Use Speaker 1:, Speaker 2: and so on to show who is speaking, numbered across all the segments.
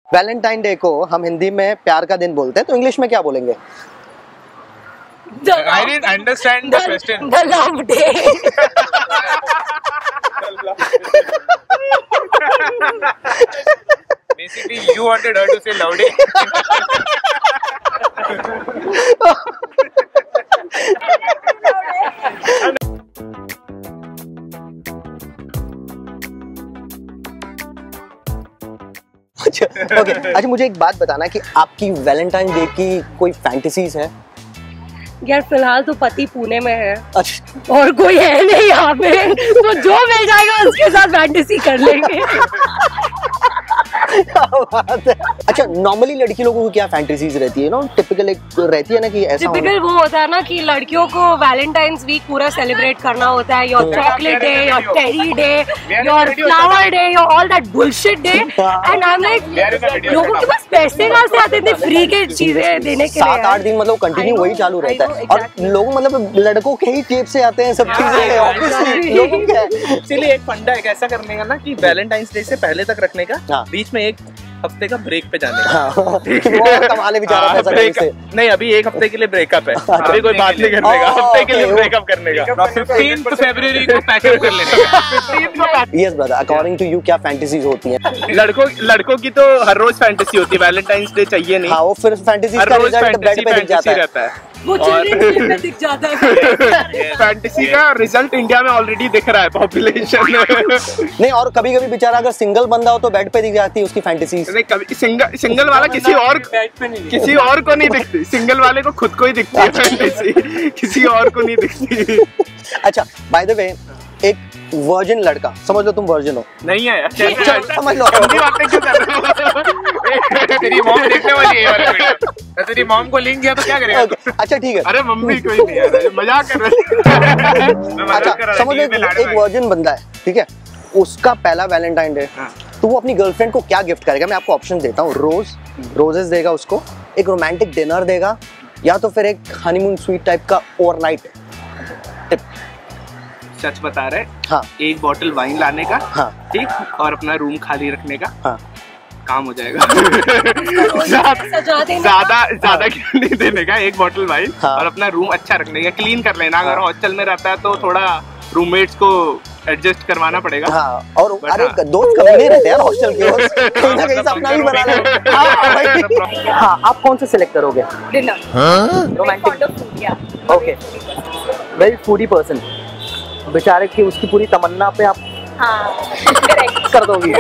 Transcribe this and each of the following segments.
Speaker 1: Valentine day को हम हिंदी में प्यार का दिन बोलते हैं, तो इंग्लिश में क्या बोलेंगे?
Speaker 2: I didn't understand the question.
Speaker 3: The love day.
Speaker 2: Basically, you wanted her to say love day.
Speaker 1: Okay, अच्छा मुझे एक बात बताना कि आपकी वैलेंटाइन डे की कोई फैंटेसीज है?
Speaker 3: यार फिलहाल तो पति पुणे में है।
Speaker 1: अच्छा,
Speaker 3: और कोई है नहीं यहाँ पे, तो जो मिल जाएगा उसके साथ फैंटेसी कर लेंगे।
Speaker 1: क्या बात है। अच्छा, नॉर्मली लड़की लोगों को क्या फैंटेसीज रहती है? टिपिकल एक रहती है ना कि ऐसा
Speaker 3: टिपिकल वो होता है ना कि लड़कियों को वैलेंटाइंस वीक पूरा सेलिब्रेट करना होता है, your chocolate day, your teddy day, your flower day, your all that bullshit day. And I am like, लोगों के पास पैसे कहाँ से आते थे फ्री के चीजें देने के लिए?
Speaker 1: 7-8 दिन मतलब कंटिन्यू वही चालू रहता है। और लोग मतलब लड़कों के ही जेब से आते हैं सब चीजें, ऑब्वियसली लोगों के।
Speaker 4: इसीलिए एक फंडा है ऐसा करने का ना कि वैलेंटाइंस डे से पहले तक रखने का, बीच में एक हफ्ते का ब्रेक पे जाने का।
Speaker 1: वो कमा ले बेचारा पैसा कहीं से।
Speaker 4: नहीं, अभी एक हफ्ते के लिए ब्रेकअप है, अभी कोई बात नहीं करने का, हफ्ते के लिए ब्रेकअप करने का।
Speaker 2: 15th फरवरी को पैकअप कर लेना।
Speaker 1: Yes brother, according to you क्या फैंटेसीज होती हैं?
Speaker 4: लड़कों की तो हर रोज फैंटेसी होती है, वैलेंटाइंस डे चाहिए नहीं।
Speaker 1: हाँ, वो फिर फैंटेसीज का रिजल्ट बेड पे दिख जाता है।
Speaker 3: वो चिल्ड्रन में दिख जाता है।
Speaker 4: फैंटेसी का रिजल्ट इंडिया में ऑलरेडी दिख रहा है पॉपुलेशन
Speaker 1: नहीं, और कभी कभी बेचारा अगर सिंगल बंदा हो तो बेड पे दिख जाती है उसकी फैंटेसी।
Speaker 4: नहीं, कभी सिंगल वाला किसी और को नहीं दिखती, सिंगल वाले को खुद को ही दिखती है फैंटेसी, किसी और को नहीं दिखती।
Speaker 1: अच्छा, बाय द वे, एक वर्जिन लड़का, समझ लो तुम वर्जिन हो।
Speaker 4: नहीं है यार,
Speaker 1: समझ लो।
Speaker 4: बातें क्यों कर रहे हो?
Speaker 2: तेरी मॉम देखने वाली है ये वाला वीडियो। तेरी मॉम को लिंक दिया तो क्या करेगा?
Speaker 1: अच्छा ठीक है।
Speaker 4: अरे मम्मी कोई नहीं है, मजाक कर रहे।
Speaker 1: अच्छा समझ लो, एक वर्जिन बंदा है, ठीक है, उसका पहला वैलेंटाइन डे, तो वो अपनी गर्लफ्रेंड को क्या गिफ्ट करेगा? मैं आपको ऑप्शन देता हूँ। रोजेस देगा उसको, एक रोमांटिक डिनर देगा, या तो फिर एक हनीमून स्वीट टाइप का ओवरनाइट टिप।
Speaker 4: सच बता रहे?
Speaker 1: हाँ।
Speaker 4: एक बॉटल वाइन लाने का,
Speaker 1: हाँ,
Speaker 4: ठीक, और अपना रूम खाली रखने का,
Speaker 1: हाँ,
Speaker 4: काम हो जाएगा। ज्यादा क्यों नहीं देने का, एक बॉटल वाइन,
Speaker 1: हाँ,
Speaker 4: और अपना रूम अच्छा रखने का, क्लीन कर लेना। अगर हॉस्टल में रहता है तो थोड़ा रूममेट्स को एडजस्ट करवाना पड़ेगा।
Speaker 1: हाँ, और अरे दोस्त कभी नहीं रहते यार हॉस्टल के, कहीं ना कहीं से अपना भी बना ले। हाँ, आप कौन से सिलेक्ट करोगे?
Speaker 3: Dinner.
Speaker 1: Romantic. Okay, very foodie person. बेचारे की उसकी पूरी तमन्ना पे आप कर दोगी।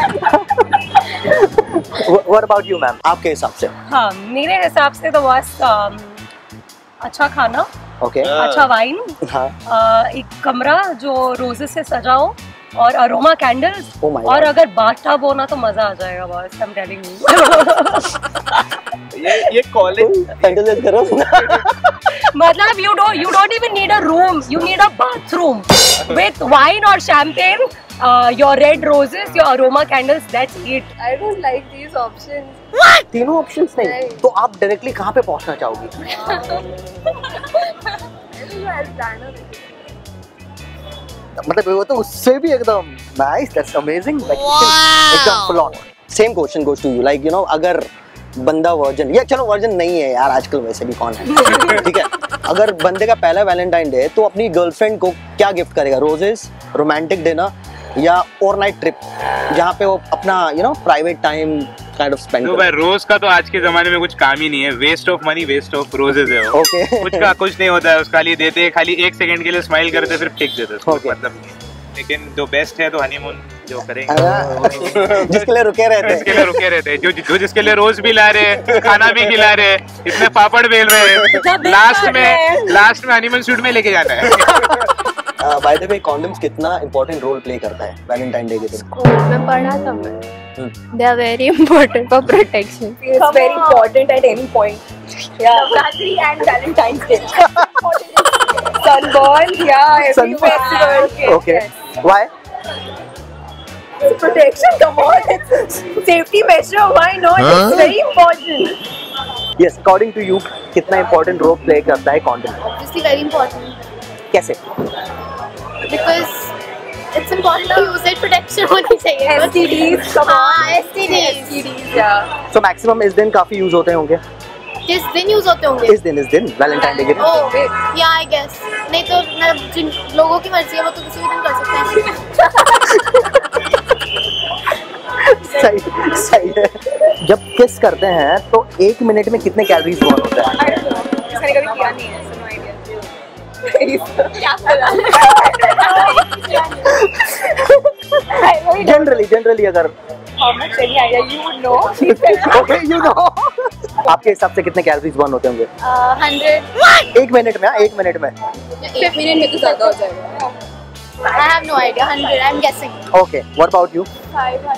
Speaker 1: What about you मैम, आपके हिसाब से?
Speaker 3: हाँ, मेरे हिसाब से तो बस अच्छा खाना, अच्छा वाइन, एक कमरा जो रोजेस से सजा हो, और अरोमा कैंडल्स, और अगर बाथटब होना तो मजा आ जाएगा बस। I'm telling you।
Speaker 4: ये कॉलेज
Speaker 1: फैंटेसाइज करो।
Speaker 3: मतलब you don't even need a room, you need a bathroom with wine or champagne, your red roses, your aroma candles, that's it.
Speaker 5: I don't like these options.
Speaker 3: What?
Speaker 1: तीनों options नहीं, तो आप directly कहाँ पे पहुँचना चाहोगी? मतलब वो तो उससे भी एकदम नाइस, दैट्स अमेजिंग, एकदम full on. Same question goes to you, like you know, अगर बंदा वर्जिन, या चलो वर्जिन नहीं है यार, आजकल वैसे भी कौन है, ठीक है, अगर बंदे का पहला वैलेंटाइन डे है तो अपनी गर्लफ्रेंड को क्या गिफ्ट करेगा? रोजेस, रोमांटिक डिनर, या ओवरनाइट ट्रिप जहाँ पे वो अपना private time kind of spend करे?
Speaker 2: भाई रोज का तो आज के जमाने में कुछ काम ही नहीं है, waste of money, waste of roses है वो। कुछ का कुछ नहीं होता है, उसका लिए देते खाली 1 सेकंड के लिए स्माइल करते फिर फेंक देते उसको, मतलब नहीं। लेकिन जो बेस्ट है तो हनीमून जो करेंगे,
Speaker 1: जिसके लिए रुके रहते हैं,
Speaker 2: जो जिसके लिए रोज भी ला रहे, खाना भी खिला रहे, इतने पापड़ बेल रहे, लास्ट में हनीमून सूट में लेके जाना है।
Speaker 1: बाय द वे, कॉन्डम्स कितना इंपॉर्टेंट रोल प्ले करता है वैलेंटाइन डे के दिन?
Speaker 5: स्कूल में पढ़ा था मैं। They are very important for protection.
Speaker 3: It's very important at any point. Yeah. Navratri and Valentine's Day. Sunburn, yeah, every festival.
Speaker 1: Okay. Why?
Speaker 3: It's protection, come on. It's safety measure, why not? It's very important.
Speaker 1: Yes, according to you, कितना important role play करता है condom?
Speaker 5: Obviously very important.
Speaker 1: कैसे?
Speaker 5: Because It's important to use it, protection होनी चाहिए।
Speaker 3: STDs,
Speaker 5: हाँ, STDs।
Speaker 1: So maximum इस दिन काफी यूज होते होंगे।
Speaker 5: किस दिन यूज होते होंगे?
Speaker 1: इस दिन वैलेंटाइन डे के दिन।
Speaker 5: ओह, या आई गेस। नहीं तो जिन लोगों की मर्जी है वो तो किसी भी दिन कर सकते हैं।
Speaker 1: सही है। जब किस करते हैं तो 1 मिनट में कितने कैलोरीज बर्न होता है?
Speaker 3: मैंने कभी किया नहीं है, so no idea।
Speaker 1: जनरली अगर okay, you know। आपके हिसाब से कितने कैलोरीज बर्न होते होंगे?
Speaker 5: 100।
Speaker 1: 1 मिनट में? 1 मिनट में
Speaker 5: 1 मिनट में तो ज्यादा हो जाएगा। I have no idea. 100. I'm guessing.
Speaker 1: Okay. What about you?
Speaker 5: 500.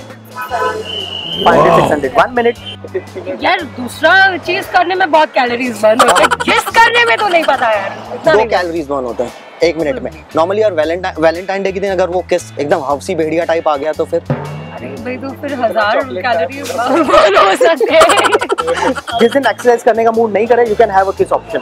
Speaker 1: 600 1 minute.
Speaker 3: यार दूसरा चीज करने में बहुत कैलोरीज बर्न होते हैं, किस करने में तो नहीं पता यार।
Speaker 1: 2 कैलोरीज बर्न होते हैं 1 मिनट में नॉर्मली। और वैलेंटाइन डे के दिन अगर वो किस एकदम हवसी भेड़िया टाइप आ गया तो फिर
Speaker 3: अरे भाई तो फिर 1000 कैलोरीज बर्न हो सकते हैं।
Speaker 1: जिस दिन एक्सरसाइज करने का मूड नहीं करे, you can have a kiss option.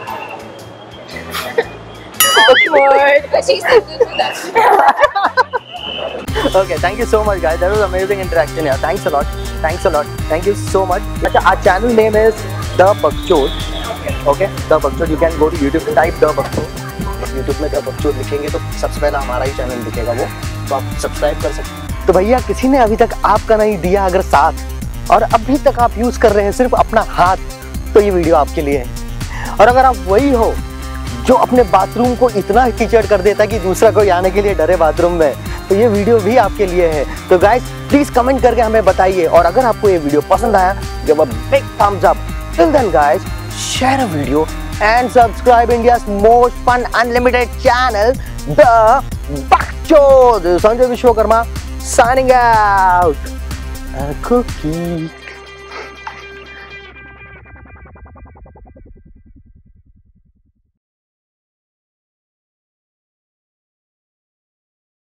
Speaker 1: Okay, thank you so much guys. That was amazing interaction. Yeah, thanks a lot. Thank you so much. Our channel name is The Bakchod. Okay, The Bakchod. You can go to YouTube and type The Bakchod. YouTube में The Bakchod लिखेंगे तो सबसे पहला हमारा ही channel दिखेगा वो, तो आप सब्सक्राइब कर सकते हैं। तो भैया किसी ने अभी तक आपका नहीं दिया अगर साथ, और अभी तक आप यूज कर रहे हैं सिर्फ अपना हाथ, तो ये वीडियो आपके लिए है। और अगर आप वही हो जो अपने बाथरूम को इतना कीचड़ कर देता है कि दूसरा कोई आने के लिए डरे बाथरूम में, तो ये वीडियो भी आपके लिए है। तो गाइस प्लीज कमेंट करके हमें बताइए, और अगर आपको ये वीडियो पसंद आया, give a big thumbs up. Till then guys, share a video and subscribe India's most fun unlimited channel, The Bakchod. Sanjay Vishwakarma signing out. A cookie.